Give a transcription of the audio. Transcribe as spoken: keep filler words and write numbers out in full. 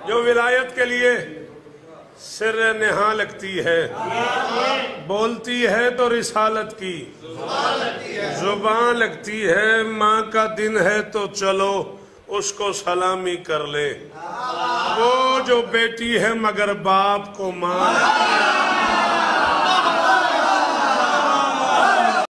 जो विलायत के लिए सिर नेहा लगती है, बोलती है तो रिसालत की जुबान लगती है। माँ का दिन है तो चलो उसको सलामी कर ले। वो जो बेटी है मगर बाप को माँ